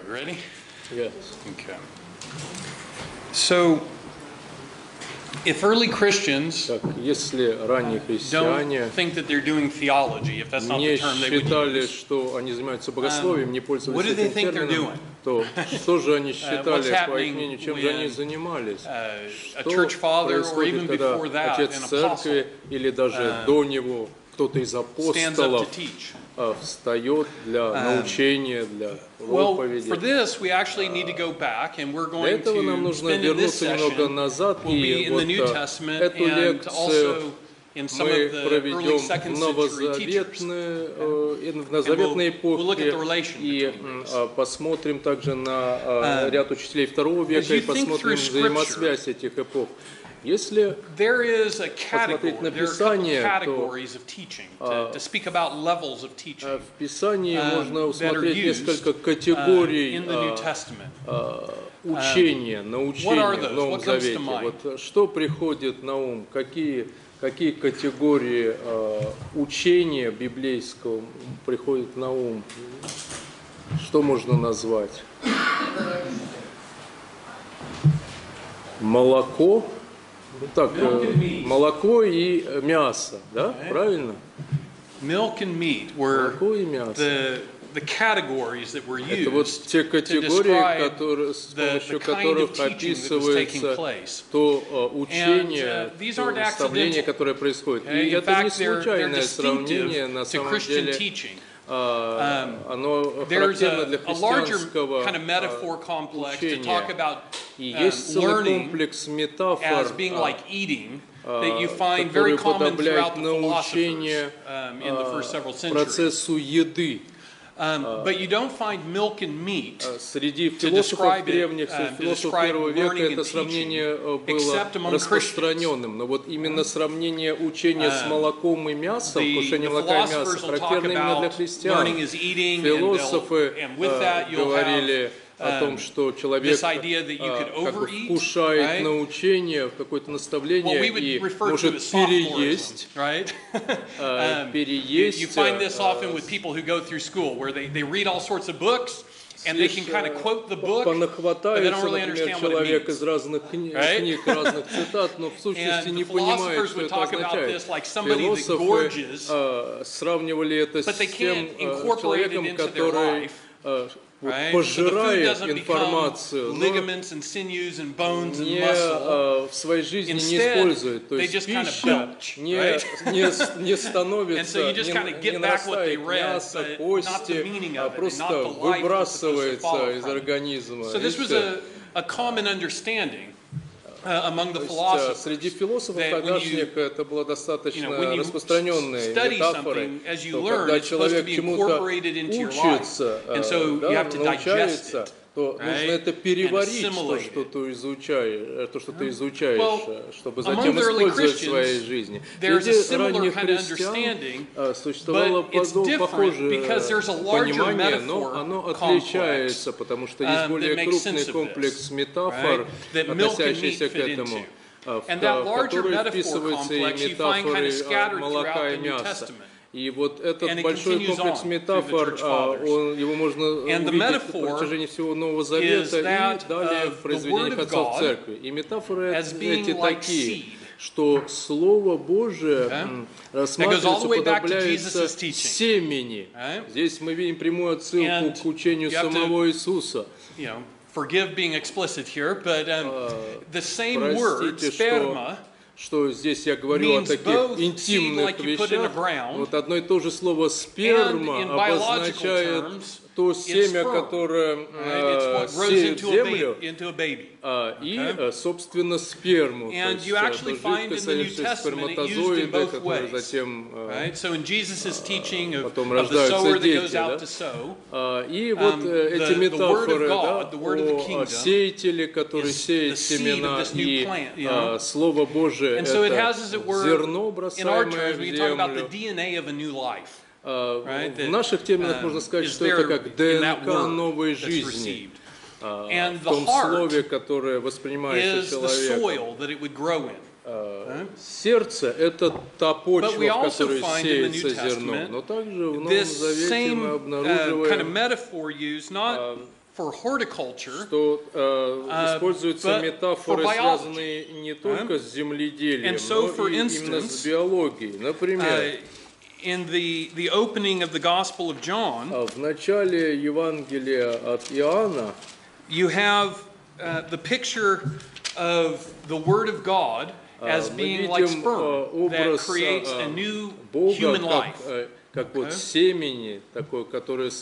You ready? Yes. Okay. So, if early Christians Так, если ранние христиане don't think that they're doing theology, if that's not не the term they would считали, use, что они занимаются богословием, не what пользовались do they этим think they're термином, doing? то что же они считали, what's по их happening мнению, чем же они when, занимались? a Что church father, or even происходит, когда before that, отец an церкви apostle, или даже до него, кто-то из stands up апостолов to teach? встает для научения, для Well, for проповеди? this, we actually need to go back, and we're Для going этого нам to нужно spend in this вернуться немного session, назад will be и in the New вот Testament эту and лекцию also in some мы of the early проведем second в century teachers. новозаветной we'll look at эпохе the relation и between these. посмотрим также на ряд учителей второго века и посмотрим взаимосвязь этих эпох. Если There is a category, посмотреть на there are a couple Писание, то categories of teaching, to speak about levels of teaching в Писании можно that are усмотреть used несколько категорий in the New Testament. учения, научения в Новом What comes to Завете. mind? Вот что приходит на ум, какие категории учения библейского приходят на ум? Что можно назвать? Молоко? Ну так, молоко и мясо, да? Правильно? Milk and meat were Молоко и мясо. the categories that were Это вот used те to категории, describe с the помощью kind of которых teaching that was taking описывается place. то учение, these то aren't наставление, accidental. которое происходит. Okay? И In это не fact, they're случайное сравнение, на distinctive to самом Christian деле teaching. оно There's характерно для a larger христианского kind of metaphor complex to talk учения. about И есть целый learning комплекс метафор, as being like eating that you find который very common уподобляет throughout the philosophers научение in the first several centuries. процессу еды. But you don't find milk and meat Среди to философов describe it, древних, to философов describe первого века learning это and сравнение teaching, было except among распространенным. Но вот именно сравнение учения с молоком и мясом, The вкушение молока и мяса, philosophers will talk характерно именно для about христиан. learning is eating, Философы and with that you'll говорили о том, что человек this idea that you could как бы overeat, вкушает right? научение, какое-то наставление What we would и refer to может as переесть. sophomorism, right? переесть. You find this often with people who go through school, where they read all sorts of books, and they can kind of quote the book, but they понахватается, don't really например, understand what it человек means. из разных книг, разных цитат, но в сущности And не the понимает, philosophers что would это talk about означает. this like somebody that Философы gorges, сравнивали это but they с тем can't incorporate it человеком, into their который life. Right? пожирает So the food doesn't информацию, become но ligaments and sinews and bones and не muscle. в своей жизни не Instead, использует. То they есть just kind of пища belch, не right? не And становится, so you just kind of не get back what they нарастает read, мясо, but not the кости, meaning а of it, and просто not the life that's supposed to выбрасывается follow из from it. организма. So this И was всё. a common understanding among the То есть, philosophers. среди философов that when тогдашних you, это было достаточно when you распространенной study метафорой, something, as you что learn, когда it's supposed to человек be чему-то incorporated into your life. учится, And so you have to digest научается, it, то right? нужно это And переварить, assimilate что ты изучаешь, то, что ты изучаешь, Well, чтобы among затем the early использовать в своей Christians, жизни. there's a Среди similar ранних kind of христиан understanding, существовало but it's different похожее because there's a larger понимание, но metaphor оно complex, отличается, потому что есть более that makes sense крупный of комплекс this, метафор, right? That milk and meat относящийся к fit этому. into. В And that larger который metaphor вписываются и complex you find kind метафоры of scattered молока throughout и the New мяса. Testament. И вот этот And it большой continues комплекс on метафор, through the church fathers. его можно And the увидеть на metaphor протяжении всего Нового is Завета и that далее of в the произведениях Word of отцов God Церкви. И метафоры as being эти like такие, seed. что Слово Божие рассматривается, уподобляется семени. Здесь мы видим прямую отсылку к учению самого Иисуса. Forgive being explicit here, but the same word, sperma, что здесь я говорю о таких интимных вещах. Вот одно и то же слово сперма обозначает то семя, которое сеет землю, и, собственно, сперму. То есть жидкость, содержащая сперматозоиды, которые затем потом рождаются дети. Да? И вот эти метафоры, да, о сеятеле, который сеет семена, и Слово Божие — это зерно, бросаемое в землю. В наших терминах можно сказать, что это как ДНК новой жизни, в том слове, которое воспринимается человеком. Сердце — это та почва, в которой сеется зерно, но также в Новом Завете мы обнаруживаем for horticulture, что используются метафоры, связанные не только с земледелием, но и именно с биологией. Например, in the opening of the Gospel of John, в начале Евангелия от Иоанна, you have the picture of the Word of God as being like sperm that creates a new human life. Как вот семени, такое, которое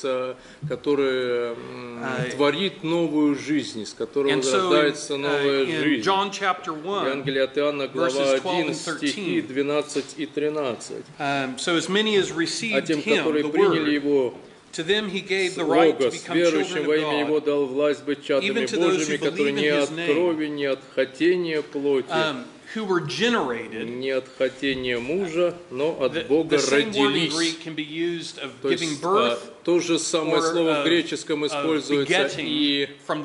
творит новую жизнь, с которого рождается новая жизнь. Евангелие от Иоанна, глава 1, стихи 12 и 13. А тем, которые приняли Его, Логос, верующим во имя Его дал власть быть чадами Божьими, которые не от крови, не от хотения плоти, не от хотения мужа, но от Бога родились. То есть то же самое слово в греческом используется и под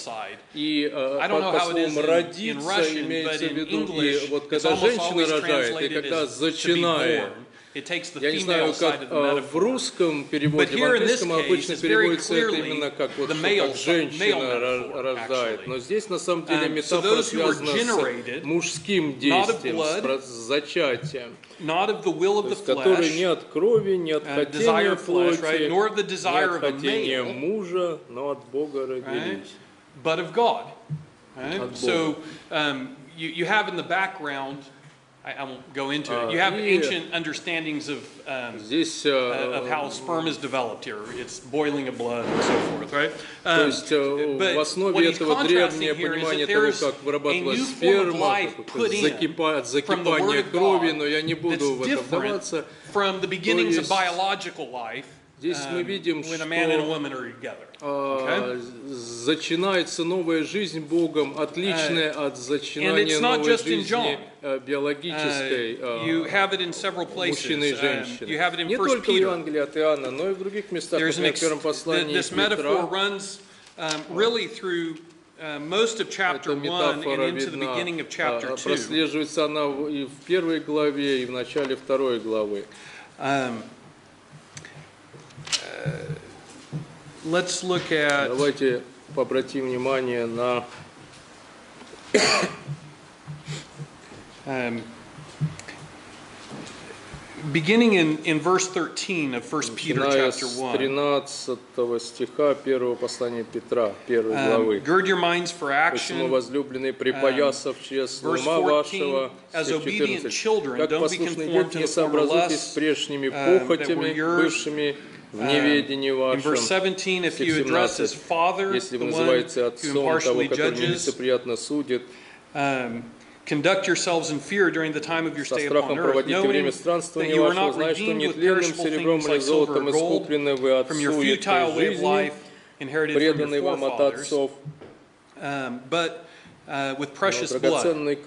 словом «родиться» имеется в виду, и вот когда женщина рожает, и когда зачинает. Я не знаю, как в русском переводе, в английском обычно переводится это именно как, вот, как женщина рождает. Но здесь на самом деле метафора связана с мужским действием, с зачатием, который не от крови, не от хотения плоти, не от хотения мужа, но от Бога родились. От Бога. I won't go into it. You have ancient understandings of how sperm is developed here. It's boiling of blood and so forth, right? То есть в основе этого древнее понимание того, как вырабатывалась сперма, от закипания крови, но я не буду в это вдаваться. From the beginnings of biological life. Здесь мы видим, что зачинается новая жизнь Богом, отличная от зачинания новой жизни биологической мужчины и женщины. Не только в Евангелии от Иоанна, но и в других местах, например, в первом послании Петра. Most of chapter 1 and into the beginning of chapter 2. Прослеживается она и в первой главе, и в начале второй главы. Let's look at. Давайте обратим внимание на beginning in verse 13 of 1 Peter chapter 1. 13 стиха первого послания Петра, первой главы. Gird your minds for action. Посему, возлюбленные, припоясав честно ума вашего, стих 14. Как послушные дети, не сообразуйтесь с прежними похотями, бывшими в неведении вашем. Стих 17. Если вы называете отцом того, который нелицеприятно судит, conduct yourselves in fear during the time of your stay upon earth, knowing that you are not redeemed with perishable things like silver or gold from your futile way of life inherited from your forefathers, but with precious blood.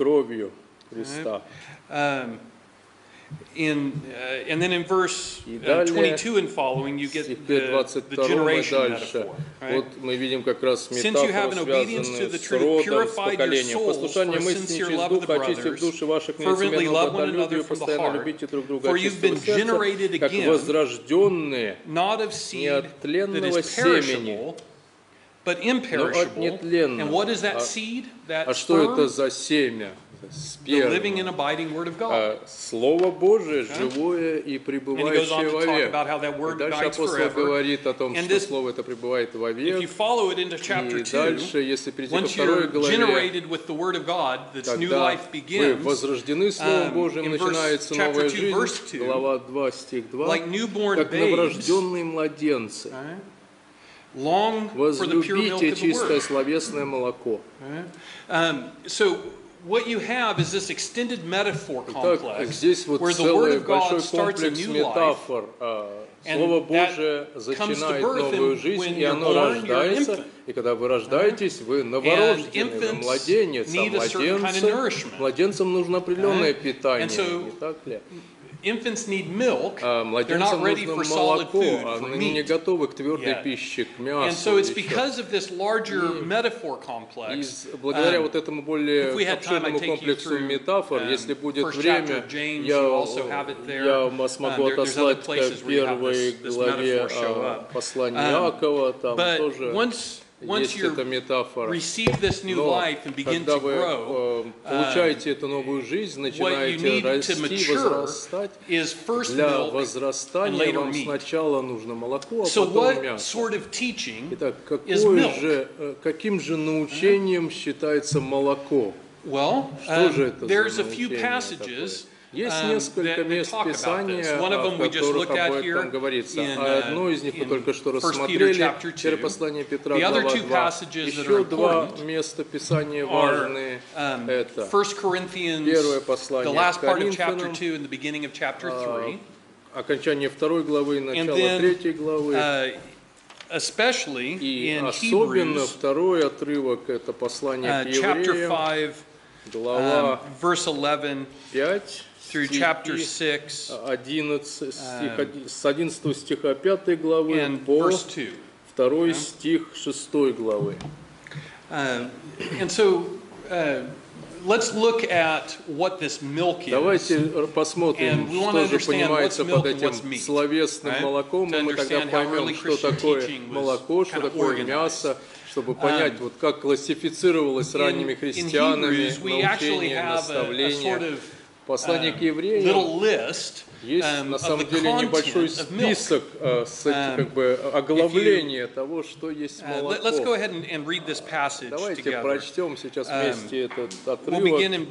And then in verse 22 and following, you get the generation metaphor. Right? Since you have an obedience to the truth, purified your souls for a sincere love of the brothers, fervently love one another from the heart, for you've been generated again, not of seed that is perishable, but imperishable. And what is that seed? That sperm? The living and abiding Word of God. Слово Божие живое и пребывающее вовек. Дальше апостол говорит о том, что Слово это пребывает вовек. И дальше, если перейти ко второй главе, тогда вы возрождены Словом Божьим, начинается новая жизнь, глава 2, стих 2, как новорожденные младенцы. Возлюбите чистое словесное молоко. What you have is this extended metaphor complex, здесь вот where the Word of God большой starts a комплекс new метафор. Слово Божие зачинает новую жизнь, и оно рождается. И когда вы рождаетесь, вы новорожденный, вы младенец, а младенцам нужно определенное питание, не так ли? Infants need milk. Младенцам нужно молоко, они не готовы к твердой пище, к мясу. And so it's because of this larger metaphor complex. И благодаря вот этому более обширному комплексу метафор, если будет время, я смогу отослать к первой главе послания Иакова, там тоже once you receive this new life and begin to grow, получаете эту новую жизнь, начинаете расти, возрастать, для возрастания вам сначала нужно молоко, а потом мясо. Итак, каким же научением считается молоко? Что же это за научение такое? Есть несколько мест Писания, в которых об этом говорится. Одно из них мы только что рассмотрели, первое послание Петра, глава 2. Еще два места Писания важные. Это первое послание Коринфянам, окончание 2 главы, начало 3 главы. И особенно второй отрывок, это послание к евреям, глава 5, through chapter 6, 11 стих, с 11 стиха 5 главы по 2 стих 6 главы. And so, let's look at what this milk is. Давайте посмотрим, что же понимается под этим словесным молоком, и мы тогда поймем, что такое молоко, что такое мясо, чтобы понять, вот как классифицировалось ранними христианами научение, наставление. Послание к евреям есть на самом деле небольшой список как бы оглавления того, что есть молоко. Давайте прочтем сейчас вместе этот отрывок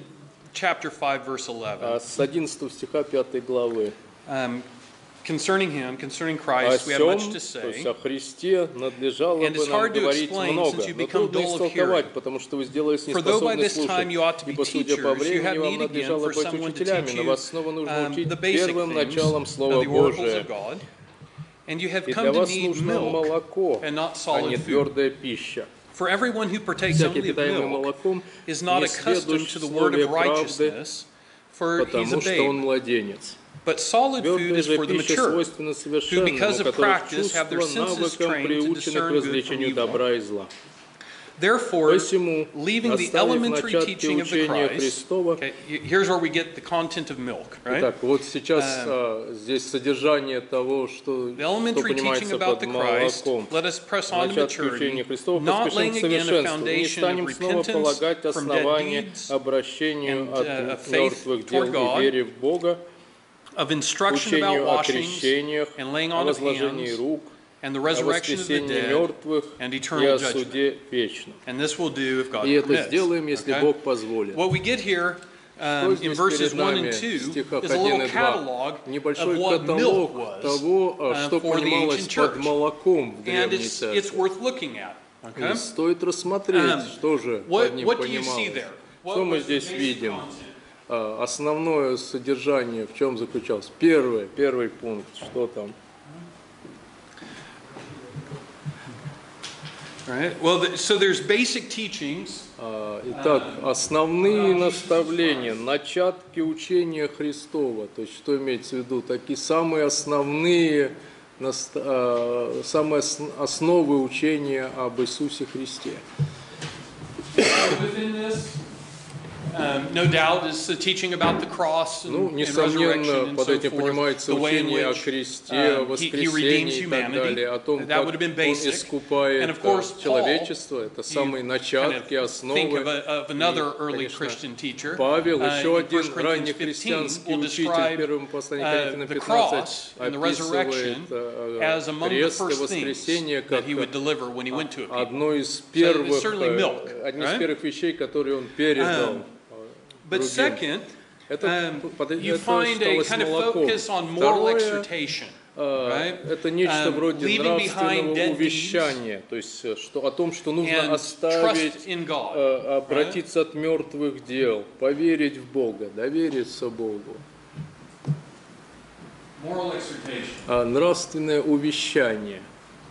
с 11 стиха 5 главы. Concerning Christ, we have much to say. О Христе надлежало бы нам говорить много, но трудно истолковать, потому что вы сделались неспособны слушать. Ибо, судя по времени, вам надлежало быть учителями, но вас снова нужно учить первым началом Слова Божия. И для вас нужно молоко, а не твердая пища. For everyone who partakes only of milk is not accustomed to the word of righteousness, for he's a babe. But solid food is for the mature, who because of practice have their senses trained to discern good from evil. Therefore, leaving the elementary teaching of the Christ, okay, here's where we get the content of milk, right? Итак, вот сейчас здесь содержание того, что понимается под молоком. Начать учение Христова, поспешим к совершенству. Не станем снова полагать основание обращению от мертвых дел и вере в Бога, учению о крещениях, о возложении рук, о воскресении мертвых и о суде вечном. И это сделаем, если Бог позволит. Что здесь перед нами, в стихах 1 и 2? Небольшой каталог того, что понималось под молоком в древней церкви. И стоит рассмотреть, что же под ним понималось. Что мы здесь видим? Основное содержание в чем заключалось? Первый пункт, что там? Итак, основные наставления, начатки учения Христова, то есть что имеется в виду, такие самые основные, самые основы учения об Иисусе Христе. No doubt is the teaching about the cross and resurrection and so forth, the way in which he redeems humanity, that would have been basic. And of course, Paul, you kind of think of another early Christian teacher, in 1 Corinthians 15 will describe the cross and the resurrection as among the first things that he would deliver when he went to a people. So it's certainly milk, right? But second, you find a kind of focus on moral exhortation. Это нечто вроде нравственного увещания, то есть о том, что нужно оставить, обратиться от мертвых дел, поверить в Бога, довериться Богу. Нравственное увещание.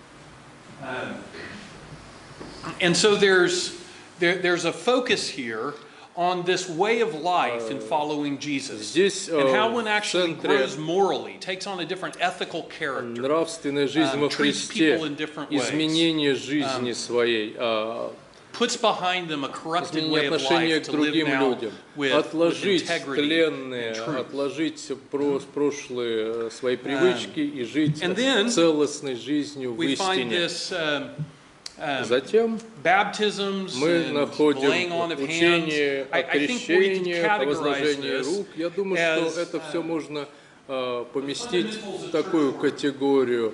And so there's a focus here on this way of life in following Jesus, and how one actually grows morally, takes on a different ethical character, treats people in different ways, изменение жизни своей, puts behind them a corrupted way of life to live now with integrity and truth. Отложить прошлые свои привычки и жить целостной жизнью в истине. Затем мы находим учение о крещении, о возложении рук. Я думаю, что это все можно поместить в такую категорию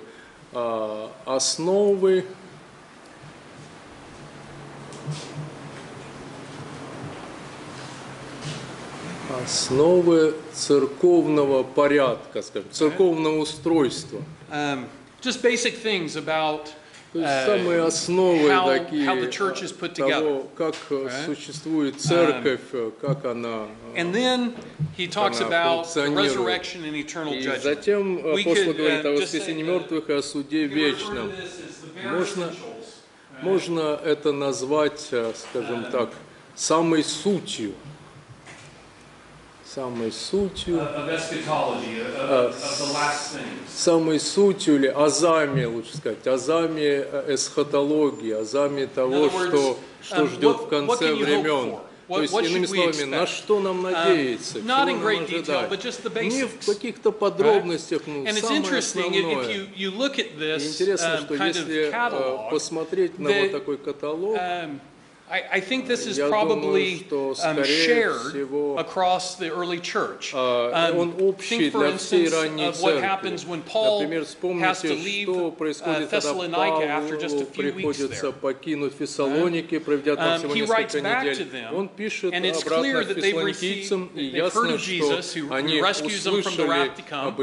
основы церковного порядка, скажем, церковного устройства. Just basic things about То есть самые основы такие того, как существует церковь, как она функционирует. И затем апостол говорит о воскресении мертвых и о суде вечном. Можно это назвать, скажем так, самой сутью или азами, лучше сказать, азами эсхатологии, азами того, что ждет в конце времен. То есть, иными словами, на что нам надеяться, чего нам ожидать. Не в каких-то подробностях, но самое основное. И интересно, что если посмотреть на вот такой каталог, I think this is probably shared across the early church. Think, for instance, of what happens when Paul has to leave Thessalonica after just a few weeks there. He writes back to them, and it's clear that they've heard of Jesus, who rescues them from the wrath to come.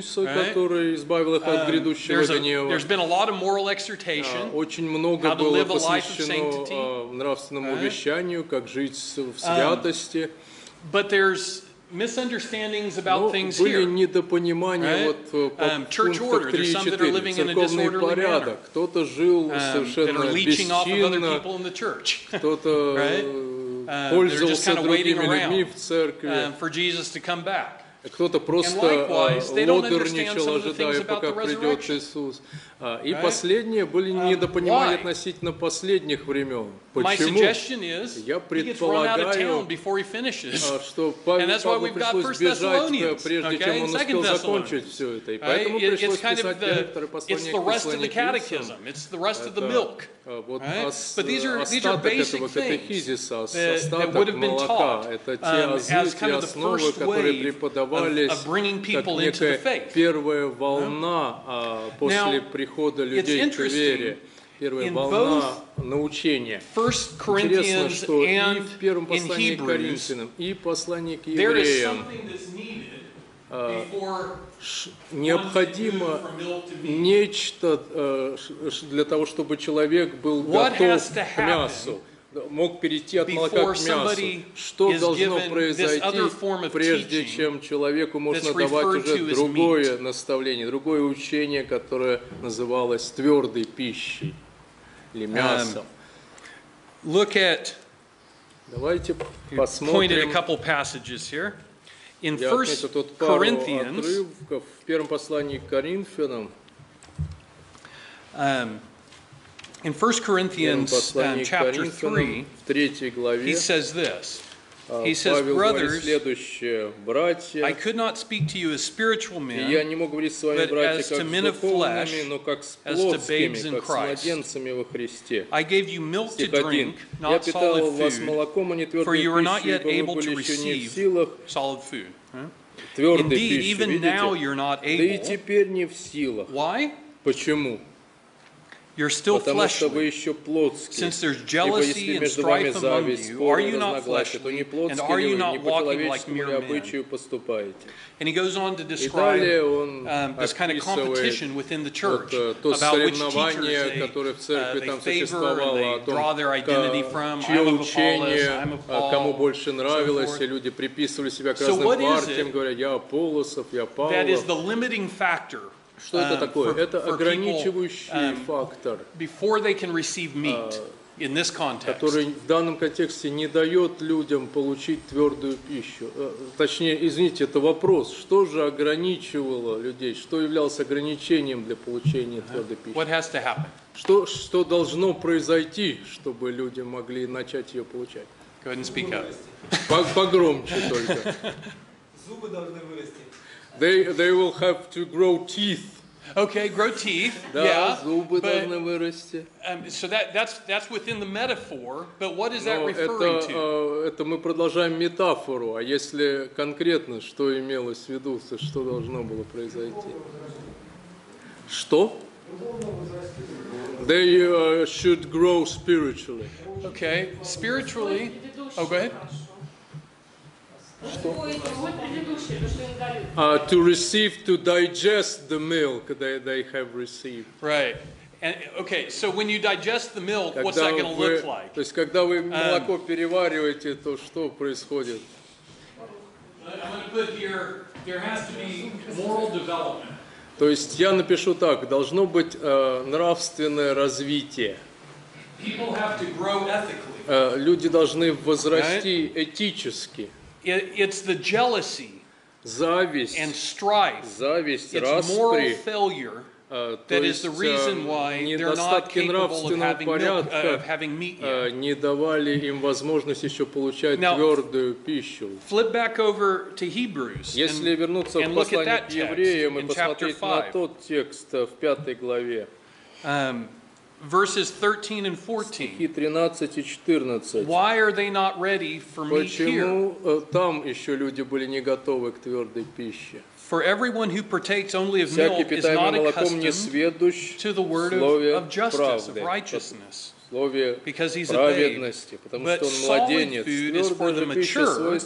There's been a lot of moral exhortation, how to live a life of sanctity. Нравственному вещанию, как жить в святости. But there's misunderstandings about things были недопонимания вот по пунктам 3 и 4. Церковный порядок. Кто-то жил совершенно бесчинно, кто-то пользовался другими людьми в церкви. Кто-то просто лодерничал, ожидая, пока придет Иисус. И последние были недопонимания относительно последних времен. Почему? Я предполагаю, что Павлу пришлось бежать, прежде чем он успел закончить все это. И поэтому пришлось писать второе послание к Фессалоникийцам. Вот остаток этого катехизиса, остаток молока, это те азы, те основы, которые преподавались как некая первая волна после прихода людей к вере. Первая волна научения. Интересно, что и в первом послании к Коринфянам, и послании к евреям необходимо нечто для того, чтобы человек был готов к мясу, мог перейти от молока к мясу. Что должно произойти, прежде чем человеку можно давать уже другое наставление, другое учение, которое называлось твердой пищей или мясом? Давайте посмотрим. In 1 Corinthians, отрывков в первом послании к Коринфянам, in 1 Corinthians chapter 3, he says this. He says, brothers, I could not speak to you as spiritual men, but as to men of flesh, as to babes in Christ. I gave you milk to drink, not solid food, for you are not yet able to receive solid food. Indeed, even now you're not able. Why? Почему? You're still fleshly, since there's jealousy and strife among you. Are you not fleshly, and are you not walking like mere men? And he goes on to describe this kind of competition within the church about which teachers they favor and they draw their identity from. I'm of Apollos, I'm of Paul, кому больше нравилось, и люди приписывали себя к разным партиям, говорят, я Аполлосов, я Павлов. That is the limiting factor. Что это такое? Это ограничивающий фактор, который в данном контексте не дает людям получить твердую пищу. Точнее, извините, это вопрос. Что же ограничивало людей? Что являлось ограничением для получения твердой пищи? Что должно произойти, чтобы люди могли начать ее получать? Погромче только. Зубы должны вырасти. They will have to grow teeth. Okay, grow teeth. Да, yeah, зубы должны вырасти. So that's within the metaphor, but what is that referring to? Это мы продолжаем метафору, а если конкретно, что имелось в виду, что должно было произойти? Что? They should grow spiritually. Okay, spiritually. Oh, go ahead. To receive, to digest the milk they have received. Right. And, okay, so when you digest the milk, what's that going to look like? То есть, когда вы молоко перевариваете, то что происходит? I'm going to put here, there has to be moral development. То есть, я напишу так, должно быть нравственное развитие. People have to grow ethically. Люди должны возрасти этически. It's the jealousy зависть, and strife. Зависть, it's распри, moral failure that is the reason why they're not capable of having meat yet. Не давали им возможность еще получать твердую пищу. Flip back over to Hebrews. Если вернуться к посланию к евреям и посмотреть на тот текст в 5 главе. Verses 13 and 14. Стихи 13 и 14. Why are they not ready for meat here? Почему там еще люди были не готовы к твердой пище? For everyone who partakes only of milk is not accustomed to the word of justice, of righteousness. Because he's a babe. But solid food is for the mature,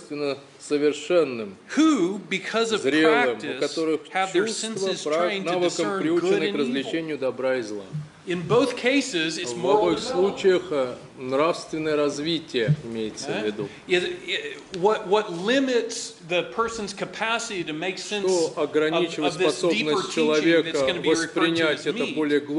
who, because of practice, have their senses trained to discern good and evil. In both cases, it's moral development. В обоих случаях нравственное развитие имеется в виду. What limits the person's capacity to make sense of this deeper teaching that's going to be referred to as me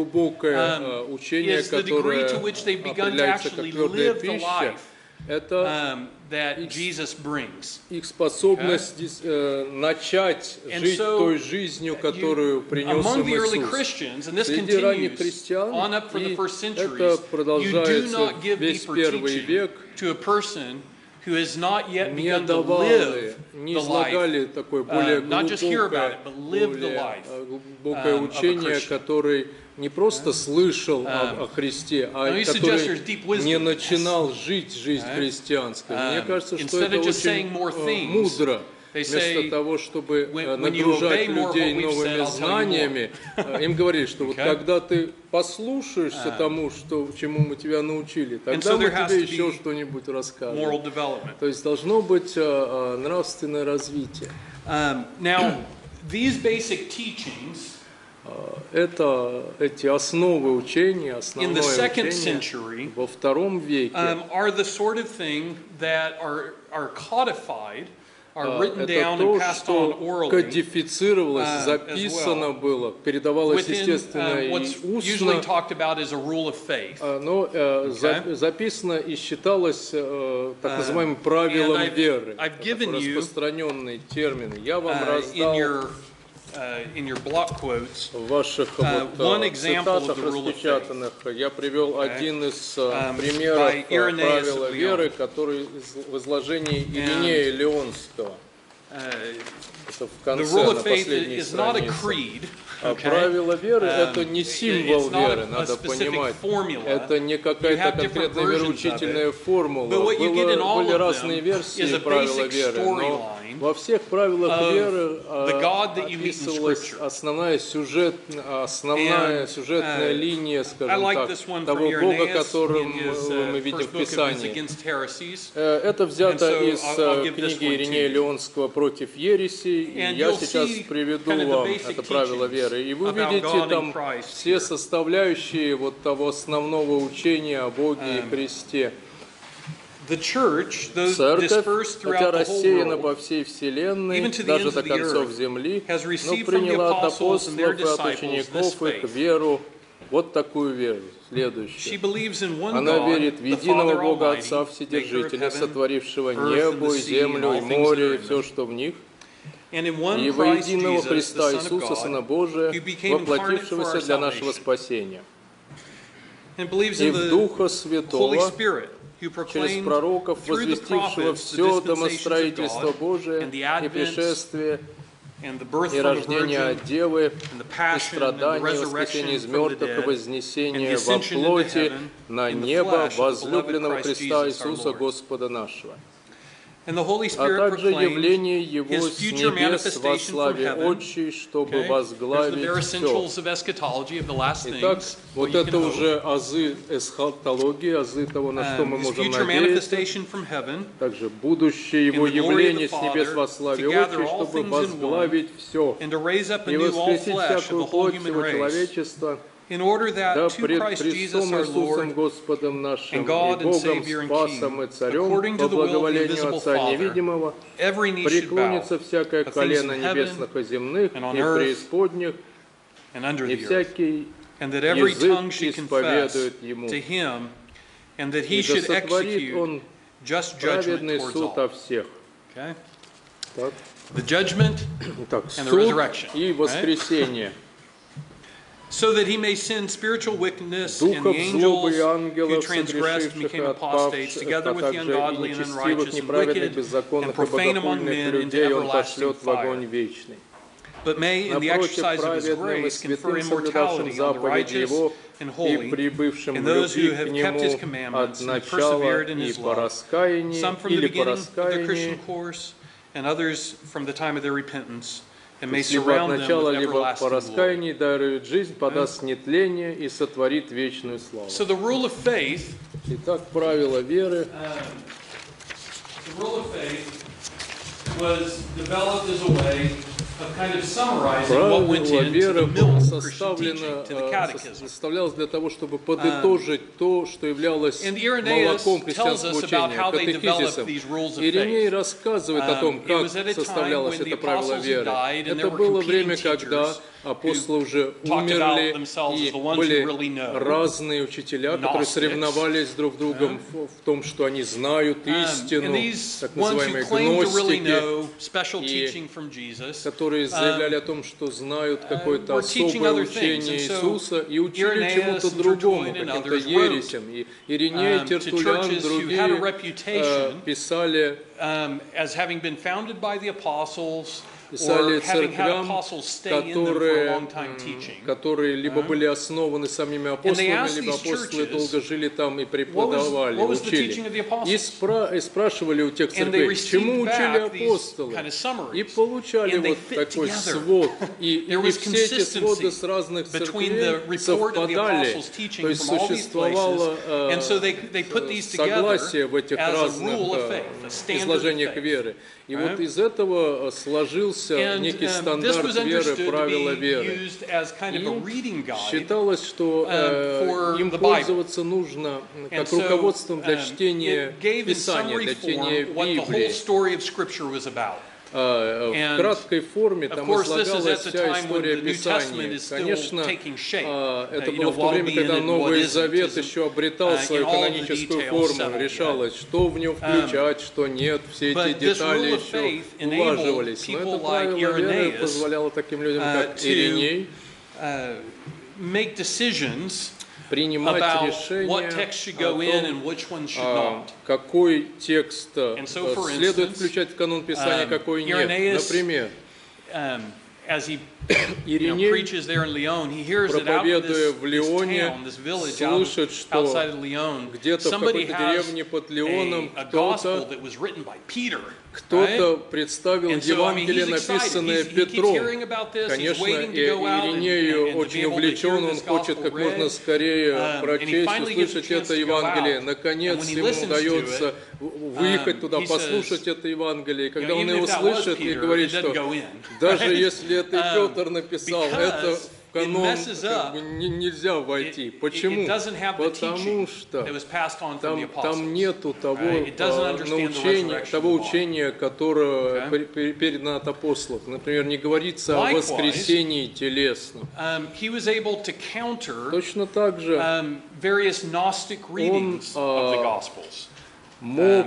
is the degree to which they've begun to actually live the life that Jesus brings. Их способность начать жить той жизнью, которую принес им Иисус. Среди ранних христиан, и это продолжается весь первый век, who has not yet begun to live the life, not just hear about it, but live the life глубокое учение, который не просто слышал о Христе, а который не начинал жить жизнь христианской. Мне кажется, что это очень мудро. Вместо того, чтобы нагружать людей новыми знаниями, им говорить, что вот когда ты послушаешься тому, чему мы тебя научили, тогда мы тебе еще что-нибудь расскажем. То есть должно быть нравственное развитие. Now, these basic teachings эти основы учения, основное учение во втором веке are the sort of thing that are codified, are written down and passed on orally, кодифицировалось, записано было, передавалось естественно и usually talked about as a rule of faith. Но записано и считалось так называемым правилом веры. Распространенный термин. Я вам раздал in your block quotes, one example of the rule of faith. Я привел один из примеров правила веры, который в изложении Иринея Леонского. Это в конце, на последней странице. Правило веры — это не символ веры, надо понимать. Это не какая-то конкретная вероучительная формула. Были разные версии правила веры, но во всех правилах веры описывалась основная сюжетная линия, скажем так, того Бога, которым мы видим в Писании. Это взято из книги Иринея Леонского «Против ереси», и я сейчас приведу вам это правило веры. И вы увидите там все составляющие вот того основного учения о Боге и Христе. Церковь, хотя рассеяна по всей вселенной, даже до концов земли, но приняла от апостолов и от учеников их веру, вот такую веру, следующую. Она верит в единого Бога Отца Вседержителя, сотворившего небо и землю, и море, и все, что в них, и во единого Христа Иисуса, Сына Божия, воплотившегося для нашего спасения, и в Духа Святого, через пророков, возвестившего все домостроительство Божие и пришествие и рождение от Девы, и страдания, воскресение из мертвых, и вознесение во плоти на небо возлюбленного Христа Иисуса Господа нашего. А также явление Его с небес во славе Отчей, чтобы возглавить все. Итак, вот это уже азы эсхатологии, азы того, на что мы можем надеяться. Также будущее Его явление с небес во славе Отчей, чтобы возглавить все и воскресить всякую плоть всего человечества, да пред Христом Иисусом Господом нашим и Богом, Спасом и Царем, по благоволению Отца невидимого, преклонится всякое колено небесных и земных, и преисподних, и всякий язык исповедует Ему, и да сотворит Он праведный суд о всех. Так, суд и воскресение. So that he may send spiritual wickedness and the angels who transgressed and became apostates, together with the ungodly and unrighteous and wicked and profane among men, into everlasting fire. But may, in the exercise of his grace, confer immortality on the righteous and holy, and those who have kept his commandments and persevered in his love, some from the beginning of their Christian course, and others from the time of their repentance, либо от начала, либо по раскаянии дарует жизнь, подаст нетление и сотворит вечную славу. Итак, правило веры правило веры составлялось для того, чтобы подытожить то, что являлось молоком христианского учения, катехизисом. Ириней рассказывает о том, как составлялось это правило веры. Это было время, когда апостолы уже умерли, и были разные учителя, которые соревновались друг с другом в том, что они знают истину, так называемые гностики, которые заявляли о том, что знают какое-то особое учение Иисуса и учили чему-то другому, каким-то ересям. И Ириней, Тертуллиан, другие писали церквям, которые либо были основаны самими апостолами, либо апостолы долго жили там и преподавали, учили. И спрашивали у тех церквей, чему учили апостолы, и получали вот такой свод. И все эти своды с разных церквей совпадали, то есть существовало согласие в этих разных изложениях веры. И вот из этого сложился некий стандарт веры, правила веры. И считалось, что им пользоваться нужно как руководством для чтения Писания, для чтения Библии. В краткой форме там излагалась вся история Писания. Конечно, это было в то время, когда Новый Завет еще обретал свою каноническую форму, решалось, что в нем включать, что нет, все эти детали еще улаживались. Но это правило веры позволяло таким людям, как Ириней, принимать решение о том, какой текст следует включать в канон Писания, какой нет. Например, Ириней, проповедуя в Лионе, слышит, что где-то в какой-то деревне под Лионом кто-то представил Евангелие, написанное Петром. Конечно, Иринею очень увлечен, он хочет как можно скорее прочесть, услышать это Евангелие. Наконец, ему удается выехать туда, послушать это Евангелие. И когда он его слышит и говорит, что даже если это и Петр написал, это в канон как бы нельзя войти. Почему? Потому что там нету того научения, того учения, которое передано от апостолов. Например, не говорится о воскресении телесном. Точно так же он мог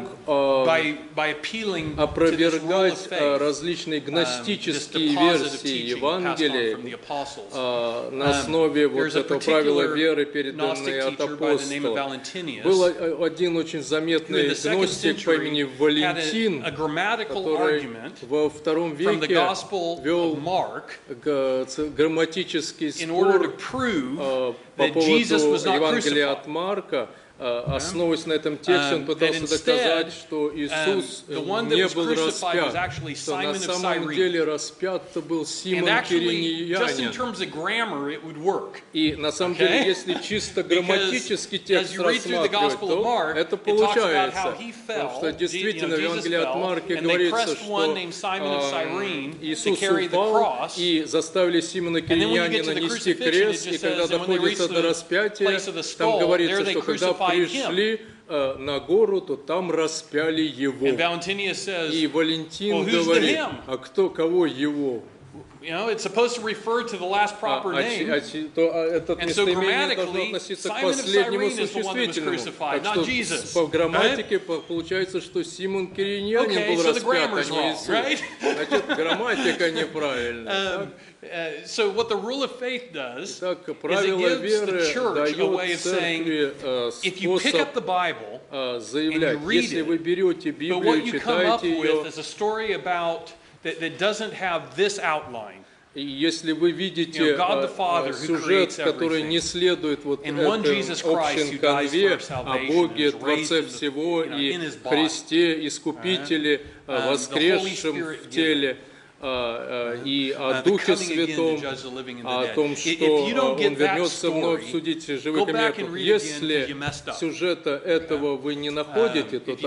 опровергать различные гностические версии Евангелия на основе вот этого правила веры, переданной от апостола. Был один очень заметный гностик по имени Валентин, который во II веке вел грамматический спор по поводу Евангелия от Марка. Основываясь на этом тексте, он пытался доказать, что Иисус не был распят, что на самом деле распят-то был Симон Киринеянин. И на самом деле, если чисто грамматически текст рассматривать, то это получается, потому что действительно в Евангелии от Марка говорится, что Иисус упал и заставили Симона Киринеянина нести крест, и когда доходится до распятия, там говорится, что когда пришли на гору, то там распяли его. И Валентин говорит, а кого его? It's supposed to refer to the last proper name. And so grammatically, Simon of Cyrene is the one that was crucified, not Jesus. По грамматике получается, что Симон Киринеянин был распят, а не Иисус. Значит, грамматика неправильная. So what the rule of faith does is it gives the church a way of saying, if you pick up the Bible and you read it, but what you come up with is a story about that doesn't have this outline. И если вы видите сюжет, который не следует вот этой общей канве о Боге, Творце всего и Христе, Искупителе, воскресшем в теле, и о Духе Святом, о том, что Он вернется вновь судить живых и мертвых. Если сюжета этого вы не находите, то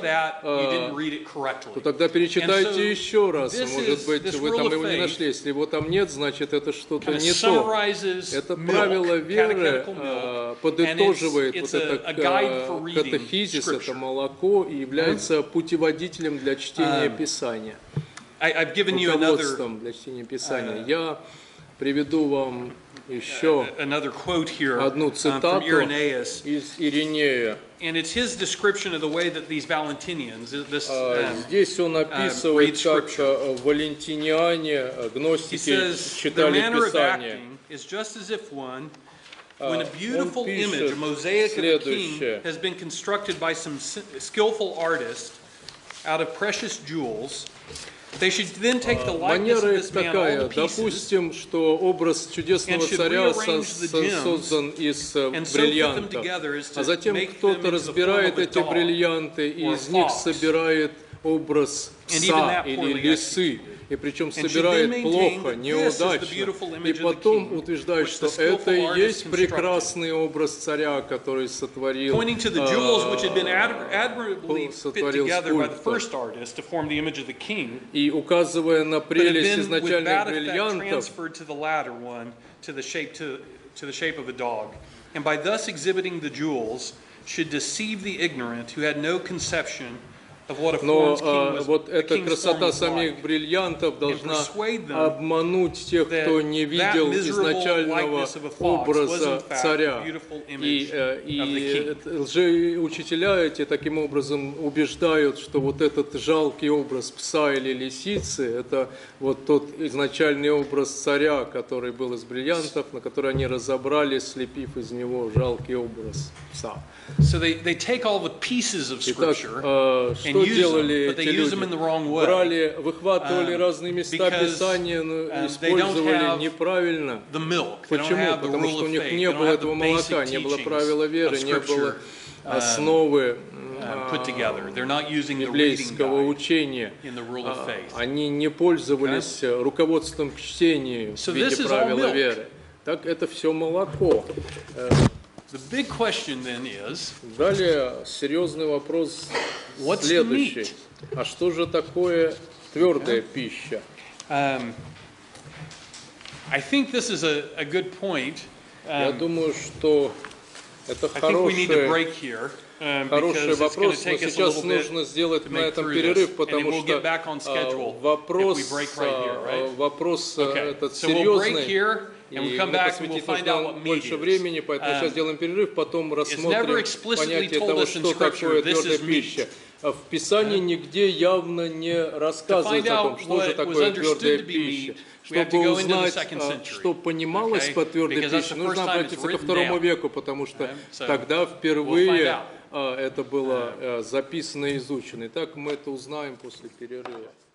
тогда перечитайте еще раз. Может быть, вы там его не нашли. Если его там нет, значит, это что-то не то. Это правило веры подытоживает вот это катехизис, это молоко, и является путеводителем для чтения Писания. I've given you another, для чтения Писания. Я приведу вам еще одну цитату из Иринея. And it's his description of the way that these Valentinians, здесь он описывает, как валентиниане, гностики читали Писание. When a beautiful image, a mosaic of a king, has been constructed by some skillful artist out of precious jewels, they should then take the likeness of this man, all the pieces, допустим, что образ чудесного царя создан из бриллиантов, а затем кто-то разбирает эти бриллианты и из них собирает образ пса или лисы, и причем собирает плохо, неудачно, и потом утверждает, что это и есть прекрасный образ царя, который сотворил скульптор. И указывая на прелесть изначальных бриллиантов, and by thus exhibiting the jewels should deceive the ignorant who had no conception. Но вот эта красота самих бриллиантов должна обмануть тех, кто не видел изначального образа царя. И лжеучителя эти таким образом убеждают, что вот этот жалкий образ пса или лисицы, это вот тот изначальный образ царя, который был из бриллиантов, на который они разобрали, слепив из него жалкий образ пса. So they take all the pieces of Scripture and use them, but they use them in the wrong way. Брали, выхватывали разные места Писания, но использовали неправильно. Почему? Потому что у них не было этого молока, не было правила веры, не было основы библейского учения. Они не пользовались руководством к чтению в виде правила веры. Так это все молоко. The big question then is, далее серьезный вопрос следующий. А что же такое твердая пища? I think this is a good point. Я думаю, что это хороший вопрос, но сейчас нужно сделать на этом перерыв, потому что вопрос этот серьезный. И мы посвятить нужно больше времени, поэтому сейчас сделаем перерыв, потом рассмотрим понятие того, что такое твердая пища. В Писании нигде явно не рассказывается о том, что же такое твердая пища. Чтобы узнать, что понималось под твердой пищей, нужно обратиться ко II веку, потому что тогда впервые это было записано и изучено. Итак, мы это узнаем после перерыва.